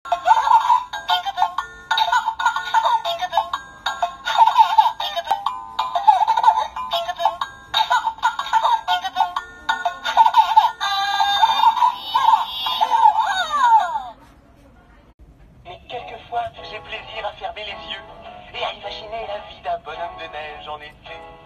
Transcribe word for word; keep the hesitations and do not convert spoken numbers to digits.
Mais quelquefois, j'ai plaisir à fermer les yeux et à imaginer la vie d'un bonhomme de neige en été.